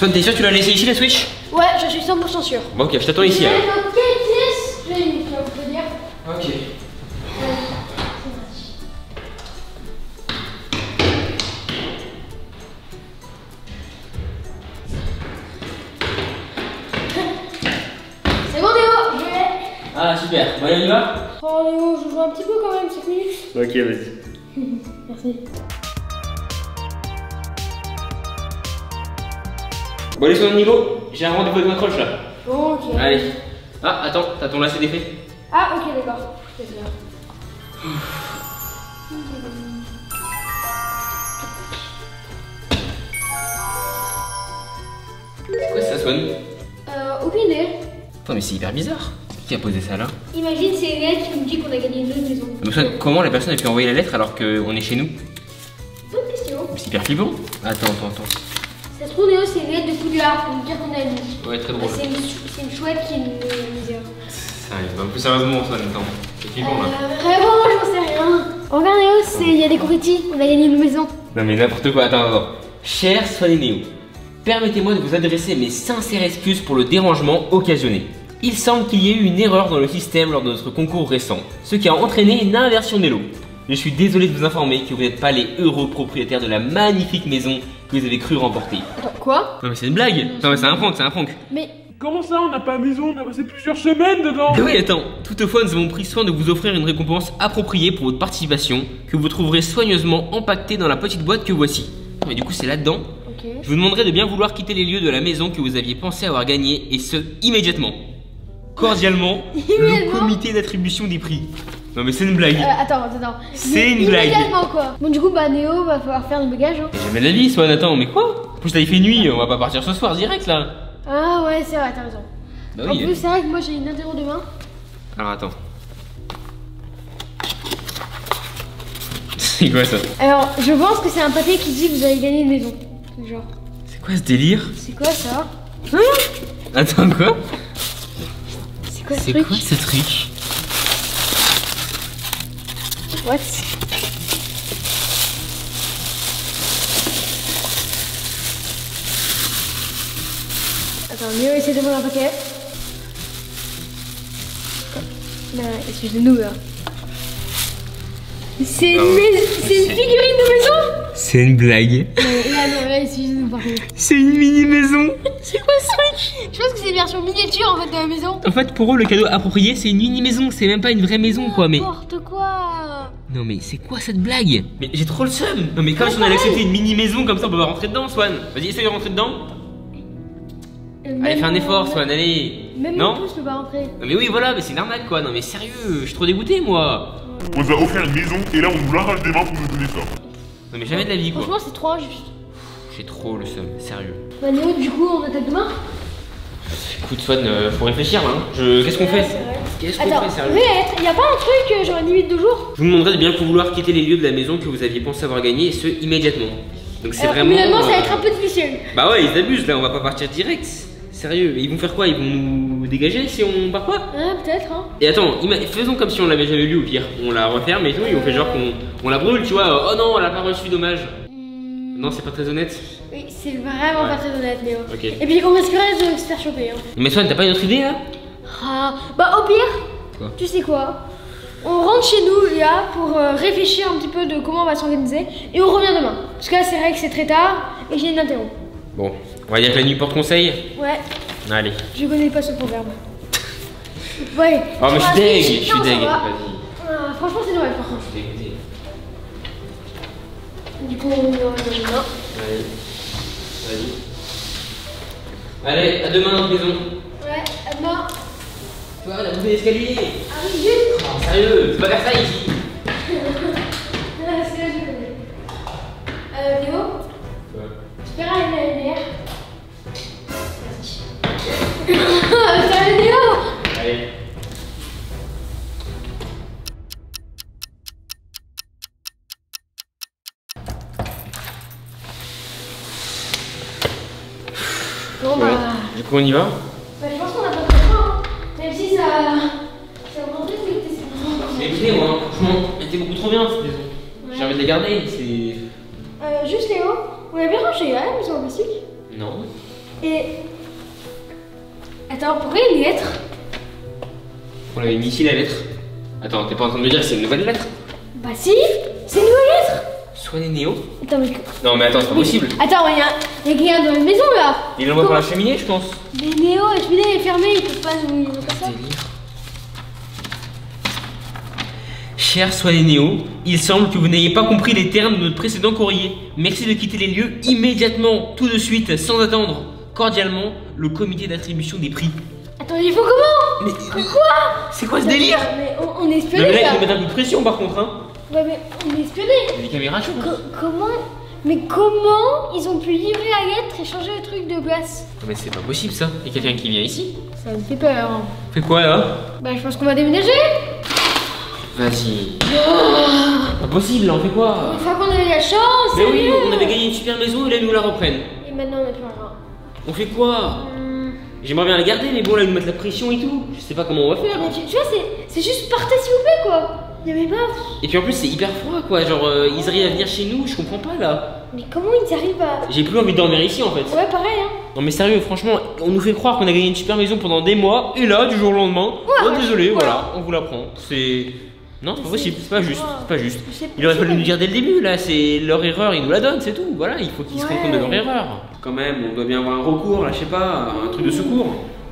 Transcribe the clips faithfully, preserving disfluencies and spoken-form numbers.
Swan, t'es sûr que tu l'as laissé ici la Switch? Ouais, je suis cent pour cent sûr. Bon, ok, je t'attends ici alors. Dans quelle pièce je l'ai mis, tu vas me le dire. Ok. C'est bon Léo, je l'ai. Ah super, bon allez on y va? Oh Léo, je joue un petit peu quand même, cinq minutes. Ok, vas-y. Merci. Bon allez Swan, Nico, j'ai un rendez-vous avec ma croche là. Bon, ok. Allez. Ah attends, t'as ton lacet défait? Ah ok, d'accord. C'est bien. C'est quoi ça Swan? Euh, aucune idée. Attends mais c'est hyper bizarre. Qui a posé ça là? Imagine c'est une lettre qui nous dit qu'on a gagné une autre maison. Mais Swan, comment la personne a pu envoyer la lettre alors qu'on est chez nous? Bonne question. C'est hyper flippant. Attends, attends, attends. Ça se trouve Léo, c'est une lettre de Poudlard pour nous dire qu'on a une. Ouais, très Bah, drôle. c'est une, c'est une chouette qui nous nous dit. Ça arrive, bah, plus sérieusement ça en même temps. C'est flippant là. Euh, vraiment, j'en sais rien. Regarde Léo, c'est il y a des confettis, on a gagné une maison. Non mais n'importe quoi, attends, attends. Cher Swan et Néo, permettez-moi de vous adresser mes sincères excuses pour le dérangement occasionné. Il semble qu'il y ait eu une erreur dans le système lors de notre concours récent, ce qui a entraîné une inversion des lots. Je suis désolé de vous informer que vous n'êtes pas les heureux propriétaires de la magnifique maison que vous avez cru remporter. Attends, quoi? Non mais c'est une blague. Non mais c'est un prank, c'est un prank. Mais. Comment ça, on n'a pas maison, on a passé plusieurs semaines dedans. Mais oui, attends. Toutefois, nous avons pris soin de vous offrir une récompense appropriée pour votre participation, que vous trouverez soigneusement empaquetée dans la petite boîte que voici. Mais du coup, c'est là-dedans. Ok. Je vous demanderai de bien vouloir quitter les lieux de la maison que vous aviez pensé avoir gagné, et ce, immédiatement. Cordialement, le comité d'attribution des prix. Non mais c'est une blague. Euh, attends, attends, attends. C'est une blague. Immédiatement quoi. Bon, du coup, bah, Néo va falloir faire le bagage. Hein. Mais jamais de la vie, Swan, attends, mais quoi? En plus, là, il fait nuit, on va pas partir ce soir direct là. Ah, ouais, c'est vrai, t'as raison. Bah En oui. plus, c'est vrai que moi j'ai une interro demain. Alors attends. C'est quoi ça? Alors, je pense que c'est un papier qui dit que vous avez gagné une maison. Genre. C'est quoi ce délire? C'est quoi ça? Hein? Attends, quoi? C'est quoi ce C'est truc? quoi ce truc? What? Attends, Néo essaie d'ouvrir un paquet. Là, excusez-nous là. C'est une, Ah ouais. mais- c'est une figurine de maison? C'est une blague. Euh, Là, non, là, excusez-nous par contre. C'est une mini maison. C'est quoi ce truc? Je pense que c'est une version miniature en fait de la maison. En fait, pour eux, le cadeau approprié, c'est une mini maison. C'est même pas une vraie maison, quoi. Mais N'importe quoi. non, mais c'est quoi cette blague? Mais j'ai trop le seum. Non, mais comme si on allait accepter une mini maison comme ça, on peut pas rentrer dedans, Swan. Vas-y, essaye de rentrer dedans. Euh, Allez, fais un même effort, mon- Swan. Allez. Même non. mon pouce peut pas rentrer. Non, mais oui, voilà, mais c'est une arnaque, quoi. Non, mais sérieux, je suis trop dégoûté, moi. On nous a offert une maison et là on nous l'arrache des mains pour nous donner ça. Non, mais jamais de la vie, quoi. Franchement, c'est trop injuste. J'ai trop le seum, sérieux. Bah, Néo, du coup, on attaque demain? Écoute, Swan, euh, faut réfléchir là. Hein. Je... Qu'est-ce qu'on fait? c'est vrai. Qu'est-ce qu'on Attends, fait, sérieux? mais y a pas un truc euh, genre une limite de jours? Je vous demanderai de bien vouloir quitter les lieux de la maison que vous aviez pensé avoir gagné, et ce, immédiatement. Donc c'est Alors, vraiment... Immédiatement, ça va euh, être un peu difficile. Bah ouais, ils abusent là, on va pas partir direct. Sérieux, ils vont faire quoi? Ils vont nous dégager si on part pas? Ah, peut-être, hein. Et attends, ima- faisons comme si on l'avait jamais lu au pire. On la referme et tout, et on fait genre qu'on on la brûle, tu vois. Oh non, elle a pas reçu, dommage. Hmm, Non, c'est pas très honnête. Oui, c'est vraiment Ouais. pas très honnête, Néo. Ok. Et puis, on risquerait de se faire choper, hein. Mais Swan, t'as pas une autre idée là? Ah, bah, au pire, Quoi? tu sais quoi? On rentre chez nous, là, pour euh, réfléchir un petit peu de comment on va s'organiser, et on revient demain. Parce que là, c'est vrai que c'est très tard, et j'ai une interro. Bon, on va dire que la nuit porte conseil. Ouais, Allez. je connais pas ce proverbe. Ouais. Oh, mais je suis deg, je suis Non, ça deg. va. Vas-y. Ah, franchement, c'est Noël, par contre. Je suis dégoûté. Du coup, on revient demain. Allez. Vas-y. Allez, à demain dans la maison. Ouais, à demain. Toi, la bouffée d'escalier. Arrive vite. Oh, sérieux, c'est pas faire ça ici. Ah, c'est là, je connais. Euh, Léo, Ouais. tu peux rallumer la lumière? Merci. Salut, Léo. Allez. Bon, Bon, bah. du coup on y va? Bah, je pense qu'on a pas trop le temps, hein. Même si ça. Ça me rendrait que c'est Mais écoutez, moi, franchement, elle était beaucoup trop bien cette maison. Ouais. J'ai envie de les garder, c'est. Euh, juste Léo, on a bien rangé, hein, la maison en plastique? Non. Et... Attends, pourquoi il y a une lettre? On l'avait mis ici la lettre. Attends, t'es pas en train de me dire que c'est une nouvelle lettre? Bah si, c'est une nouvelle lettre. Soignez Néo. Attends, mais... Non mais attends, c'est pas possible. Attends, il y a, il y a quelqu'un dans la maison là. Il l'envoie par la cheminée, je pense. Mais Néo, la cheminée est fermée, il peut pas nous faire ça. Délire. Cher Soignez Néo, il semble que vous n'ayez pas compris les termes de notre précédent courrier. Merci de quitter les lieux immédiatement, tout de suite, sans attendre. Cordialement, le comité d'attribution des prix. Attends, il faut comment? Mais Quoi? c'est quoi ce délire? Mais on, on est Le espionné mec, là. il met un coup de pression par contre, hein. Ouais, mais on est espionné. Il y a des caméras, je pense. Co- comment? Mais comment ils ont pu livrer la lettre et changer le truc de place? Non, mais c'est pas possible ça. Il y a quelqu'un qui vient ici. Ça me fait peur. Hein. Fait quoi là? Bah, je pense qu'on va déménager. Vas-y. Pas possible, là, on fait quoi? Une fois qu'on a eu la chance. Mais oui, sérieux. on avait gagné une super maison et là ils nous la reprennent. Et maintenant on a plus rien. On fait quoi? Hum. J'aimerais bien la garder, mais bon là ils nous mettent la pression et tout. Je sais pas comment on va faire. Mais tu, tu vois, c'est, c'est juste partez s'il vous plaît quoi. Il y avait pas. Et puis en plus c'est hyper froid quoi, genre euh, ils arrivent à venir chez nous, je comprends pas là. Mais comment ils arrivent à. J'ai plus envie de dormir ici en fait. Ouais, pareil hein. Non mais sérieux, franchement, on nous fait croire qu'on a gagné une super maison pendant des mois et là du jour au lendemain, oh ouais, désolé, voilà. voilà, on vous la prend. C'est... Non, c'est pas possible, c'est pas juste, c'est pas juste. C'est Il aurait fallu possible. nous dire dès le début là, c'est leur erreur, ils nous la donnent, c'est tout. Voilà, il faut qu'ils se rendent Ouais. compte de leur erreur. Quand même, on doit bien avoir un recours là, je sais pas, un truc de secours.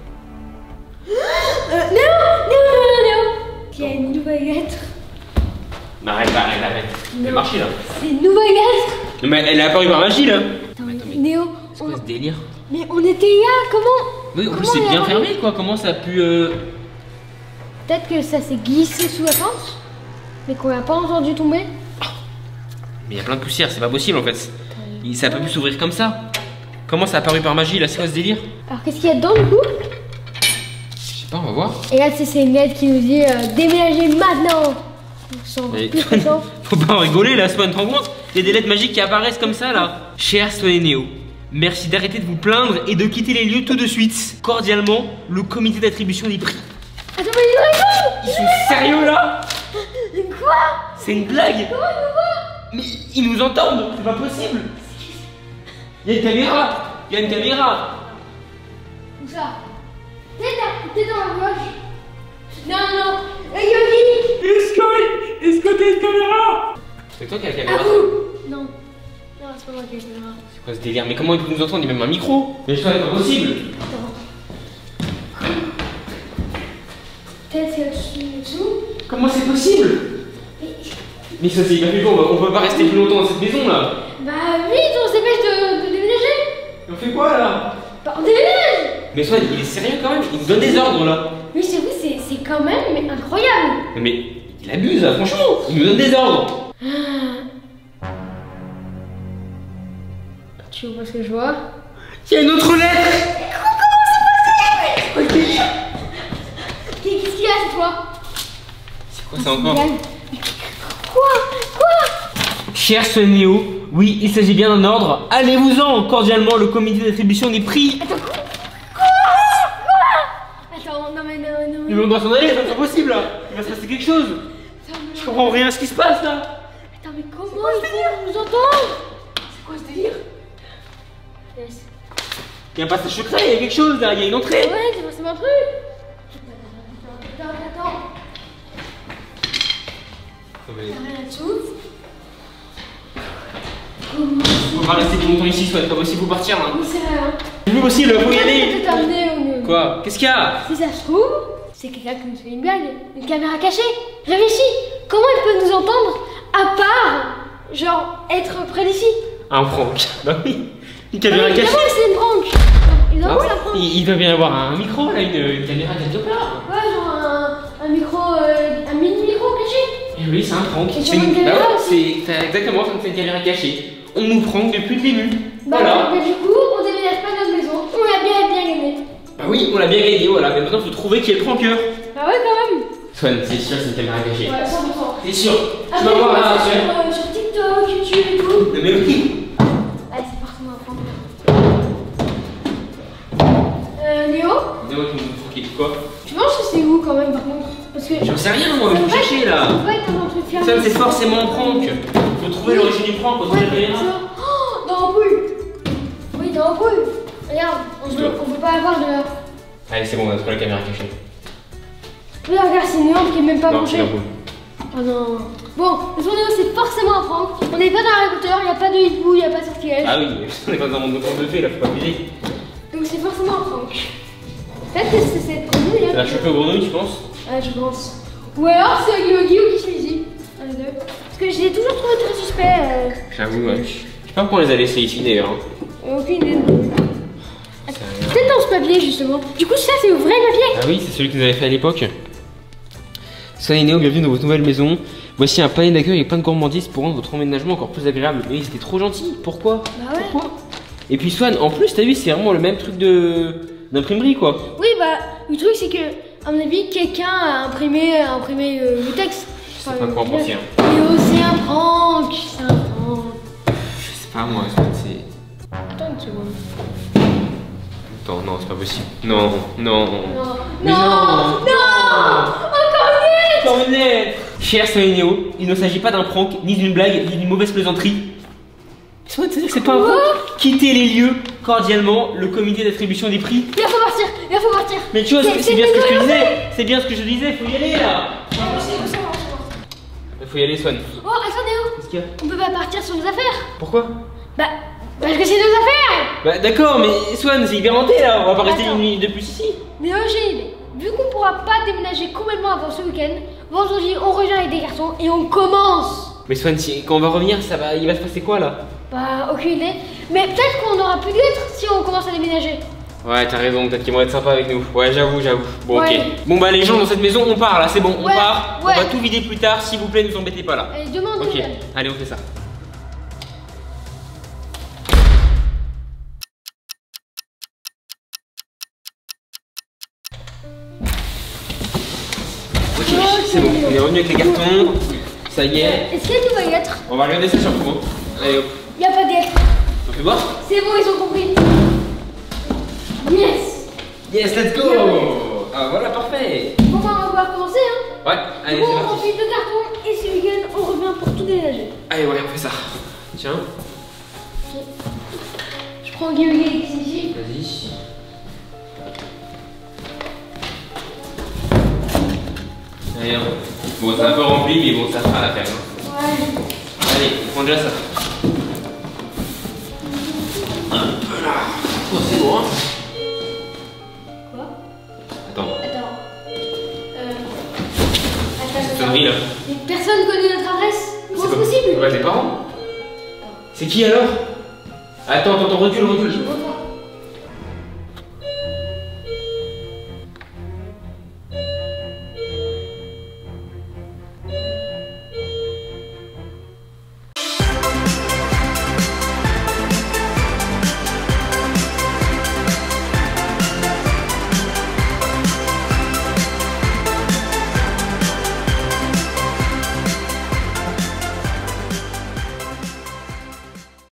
Euh, Néo, Néo, Néo, Néo. Il y a une nouvelle lettre. Bah arrête, arrête, arrête. Elle Non. marche là. C'est une nouvelle lettre. Non mais elle est apparue par magie là. Attends, Attends, mais Néo. c'est on- quoi ce délire? Mais on était là, comment? Oui, en plus Comment c'est elle bien a fermé quoi, comment ça a pu... euh, Peut-être que ça s'est glissé sous la fente, mais qu'on l'a pas entendu tomber. Mais il y a plein de poussière, c'est pas possible en fait. Il- Ça a pas pu s'ouvrir comme ça. Comment ça a apparu par magie là, c'est quoi ce délire? Alors qu'est-ce qu'il y a dedans du coup? Je sais pas, on va voir. Et là, c'est c'est une lettre qui nous dit euh, déménagez maintenant. On sent Mais- plus présent. Faut pas en rigoler là, Swan, te rends compte? Il y a des lettres magiques qui apparaissent comme ça là. Cher Swan et Néo, merci d'arrêter de vous plaindre et de quitter les lieux tout de suite. Cordialement, le comité d'attribution des prix. Attends, mais il répond. Ils sont sérieux là? Quoi? C'est une blague? Mais ils nous entendent, c'est pas possible. Il y a une caméra, il y a une caméra. Où ça? T'es dans, t'es dans la gauche. Non, non. Hey, Yogi. Est-ce que... Est-ce que t'as une caméra? C'est toi qui as la À caméra? vous. Non. Non, c'est pas moi qui ai la caméra. C'est quoi ce délire? Mais comment ils peuvent nous entendre? Il y a même un micro. Mais je crois que c'est pas possible. Attends. Peut-être qu'il y a dessus dessous. Comment c'est possible? Mais ça c'est hyper flippant, on va- on peut pas rester plus longtemps dans cette maison là. Bah vite, on se dépêche de, de déménager. Et on fait quoi là? Bah on déménage. Mais Swan, il est sérieux quand même, il nous donne des ordres là. Oui, c'est vrai, c'est, c'est quand même mais incroyable. Mais il abuse là, franchement, il nous donne des ordres. Tu vois ce que je vois? Il y a une autre lettre. Qu'est-ce qu'il y a cette fois? C'est quoi ça encore? Quoi? Quoi? Cher Swan Néo, oui, il s'agit bien d'un ordre. Allez-vous-en, cordialement, le comité d'attribution des prix. Attends, quoi? Attends, non mais non, non mais... Mais on doit s'en aller, c'est pas possible là. Il va se passer quelque chose. Attends, mais- Je comprends rien à ce qui se passe là. Attends, mais comment ils vont nous entendre? C'est quoi ce délire? Yes. Il y a un passage secret, il y a quelque chose là, il y a une entrée. Ouais, c'est forcément un truc. Attends, attends, attends. Y'a rien là-dessous. Comment On va rester plus longtemps ici, soit pas possible, faut partir là. c'est rien? C'est plus possible, faut y aller. Peut-être amener au mieux. Quoi? Qu'est-ce qu'il y a? Si ça se trouve, c'est quelqu'un qui nous fait une blague, une caméra cachée. Réfléchis, comment il peut nous entendre à part, genre, être près d'ici? Un prank. Bah oui. Une Ah caméra oui, cachée. évidemment que c'est une prank. Évidemment Ah que ouais. c'est un prank. il, il doit bien y avoir un micro là, une, une caméra caméra. Ouais, genre un, un micro, euh, un mini micro caché. Et oui, c'est un prank. Et sur C'est une caméra bah ouais, aussi. c'est c'est exactement comme c'est une caméra cachée. On nous prank depuis le début. Bah, Voilà. mais du coup, on déménage pas notre maison. On a bien, bien gagné. Bah oui, on l'a bien gagné, voilà. Mais maintenant, faut trouver qui est le prankeur. Bah ouais, quand même. Swan, c'est sûr, c'est une caméra cachée. Ouais, cent pour cent. C'est sûr. Ah, Tu vas voir là, sur, Swan. euh, sur TikTok, YouTube et tout. Non mais oui. Allez, c'est forcément un prank. Euh, Léo, Dis-moi qui nous tranquille, quoi? tu penses que c'est où quand même par contre? Parce que. J'en sais rien, moi, mais faut chercher là. Ça peut être dans un truc fermé. Ça, c'est forcément un prank. Faut trouver l'origine du prank, faut trouver Ouais, le ça. Oh, dans l'ampoule. Oui, dans l'ampoule. Regarde, on veut, on veut pas avoir de. Allez, c'est bon, on a trouvé la caméra cachée. Regarde, regarde, c'est une lampe qui est même pas Non, c'est branchée. la boule. Oh non. Bon, le son c'est forcément un prank. On n'est pas dans Harry Potter, il n'y a pas de hibou, il n'y a pas de sortilège. Ah oui, on est pas dans un monde de contes de fées, là, faut pas abuser. Donc c'est forcément un prank. Peut-être que c'est cette grenouille. Ça Hein. l'a chopé aux grenouilles, tu penses? Ouais, je pense. Ou alors c'est Huggy Wuggy ou qui suis ici. Un des deux. Parce que je l'ai toujours trouvé très suspect. Euh... J'avoue, ouais. Je sais pas pourquoi on les a laissés ici d'ailleurs. Hein. Aucune idée. Peut-être dans ce papier justement. Du coup, ça c'est le vrai papier. Ah oui, c'est celui que nous avait fait à l'époque. Soyez Néo, bienvenue dans votre nouvelle maison. Voici un panier d'accueil et plein de gourmandises pour rendre votre emménagement encore plus agréable. Mais c'était trop gentil, pourquoi? Bah ouais. Pourquoi? Et puis Swan, en plus, t'as vu, c'est vraiment le même truc de d'imprimerie quoi. Oui, bah le truc c'est que, à mon avis, quelqu'un a imprimé, a imprimé euh, le texte. Je sais pas quoi en penser. Hein. Et oh, c'est un prank, c'est un prank. Je sais pas moi, Swan, c'est. Attends une seconde. Attends, non, c'est pas possible. Non, non. Non, Mais non, non, non, encore une. Encore une lettre. Cher Soleil Néo, il ne s'agit pas d'un prank, ni d'une blague, ni d'une mauvaise plaisanterie. Swan, c'est-à-dire que c'est pas un prank. Quittez les lieux cordialement, le comité d'attribution des prix. Il faut partir, il faut partir. Mais tu vois, C'est- c'est c'est bien ce que je te une disais. nouvelle. C'est bien ce que je te disais, faut y aller là. Oh, c'est bon, c'est bon, c'est bon. Il faut y aller, Swan. Oh, attendez, oh. Qu'est-ce qu'il y a? On peut pas partir sur nos affaires. Pourquoi? Bah, parce que c'est nos affaires. Bah d'accord, mais Swan, c'est hyper hanté là, on va pas rester Attends. une nuit de plus ici. Mais oh, j'ai une idée. Vu qu'on pourra pas déménager complètement avant ce week-end, vendredi on revient avec des cartons et on commence. Mais Swan, si, quand on va revenir, ça va, il va se passer quoi là? Bah, aucune idée. Mais peut-être qu'on aura plus de lettres si on commence à déménager. Ouais, t'as raison, peut-être qu'ils vont être sympas avec nous. Ouais, j'avoue, j'avoue. Bon, Ouais. ok. Bon, bah, les gens dans cette maison, on part là, c'est bon, on Ouais, part. ouais. On va tout vider plus tard, s'il vous plaît, ne nous embêtez pas là. Allez, demande Ok, une. allez, on fait ça. Ok, c'est bon, on est revenu avec les cartons. Ça y est. Est-ce qu'il y a une nouvelle lettre? On va regarder ça sur le coup. Allez, hop. Il y a pas de lettre. On fait voir? C'est bon, ils ont compris. Yes. Yes, let's go. Ah, voilà, parfait. Bon, bah, on va pouvoir commencer, hein. Ouais, allez, bon, c'est on parti. remplit deux cartons et ce week-end on revient pour tout déménager. Allez, ouais, on fait ça. Tiens, Je prends Huggy Wuggy ici. vas-y. Allez, hein. Bon, c'est un peu rempli, mais bon, ça fera l'affaire. Hein. Ouais. Allez, on prend déjà ça. Voilà. Oh, c'est bon, hein. Quoi? Attends, Attends. Euh. Attends, cette attends. sonnerie là. Mais personne connaît notre adresse. Comment c'est pas- possible? Ouais, tes parents. C'est qui alors? Attends, attends, attends, recule, recule.